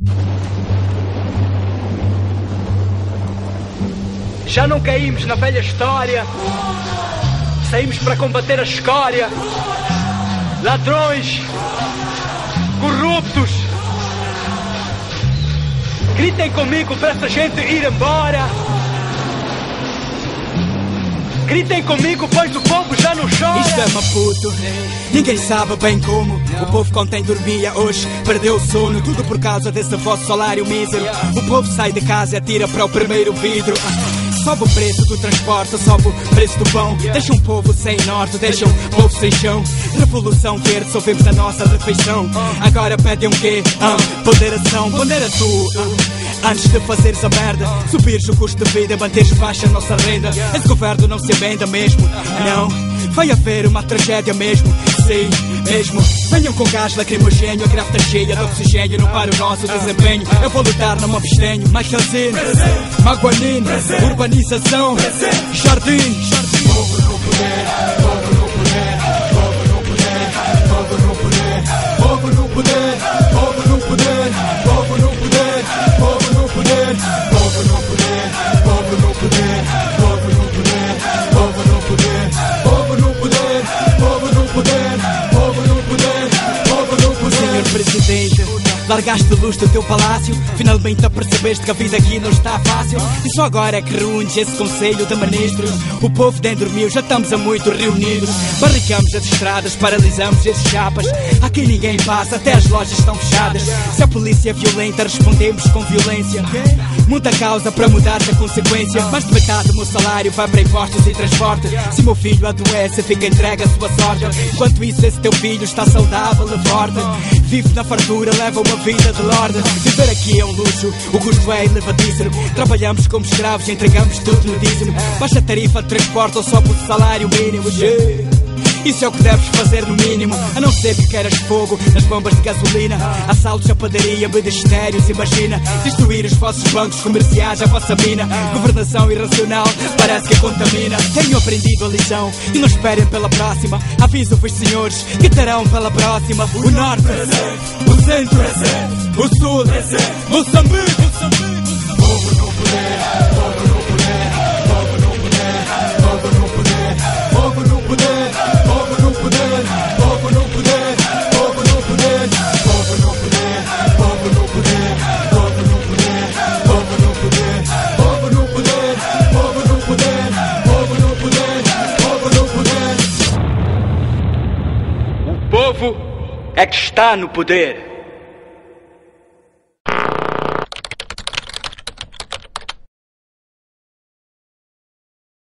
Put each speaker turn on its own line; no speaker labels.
Já não caímos na velha história, saímos para combater a escória. Ladrões, corruptos, gritem comigo para essa gente ir embora. Gritem comigo, pois o povo já não chora.
Isto é Maputo, ninguém sabe bem como. O povo contém dormia hoje, perdeu o sono. Tudo por causa desse vosso salário mísero. O povo sai de casa e atira para o primeiro vidro. Sobe o preço do transporte, sobe o preço do pão. Deixa um povo sem norte, deixa um povo sem chão. Revolução verde, só vemos a nossa refeição. Agora pedem o quê? Ponderação, pondera tu. Antes de fazeres a merda, subires o custo de vida, manteres baixa a nossa renda. Esse governo não se emenda mesmo, não. Vai haver uma tragédia mesmo, sim, mesmo. Venham com gás lacrimogéneo, a grave está cheia de oxigênio. Não para o nosso desempenho, eu vou lutar, não me abstenho. Mais Calzine, Maguanine, urbanização, jardim. Povo no poder, povo no poder, povo no poder, povo no poder, povo no poder, povo no poder, povo no poder, povo no poder, povo no poder, povo no poder, povo no poder, povo no poder, povo no poder, povo no poder, povo no poder, povo no poder. Senhor Presidente, largaste luz do teu palácio, finalmente apercebeste que a vida aqui não está fácil. E só agora é que reúnes esse conselho de ministros. O povo nem dormiu, já estamos há muito reunidos. Barricamos as estradas, paralisamos esses chapas. Aqui ninguém passa, até as lojas estão fechadas. Se a polícia é violenta, respondemos com violência. Muita causa para mudar a consequência. Mais de metade do meu salário vai para impostos e transporte. Se meu filho adoece, fica entregue à sua sorte. Enquanto isso, esse teu filho está saudável e forte. Vive na fartura, leva uma vida de lorde. Viver aqui é um luxo, o custo é elevadíssimo. Trabalhamos como escravos, entregamos tudo no dízimo. Baixa tarifa de transporte ou só por salário mínimo. Isso é o que deves fazer no mínimo, a não ser que queiras fogo nas bombas de gasolina. Assaltos à padaria, ministérios, imagina. Destruir os vossos bancos comerciais, a vossa mina. Governação irracional, parece que contamina. Tenho aprendido a lição e não esperem pela próxima. Aviso-vos, senhores, que terão pela próxima o norte, o centro, o sul, Moçambique. Povo no poder, povo no poder, povo no poder, povo no poder, povo no poder, povo no poder, povo no poder, povo no poder, povo no poder, povo no poder, povo no poder, povo no poder, povo no poder, povo no poder, povo no poder, povo no poder.
O povo é que está no poder.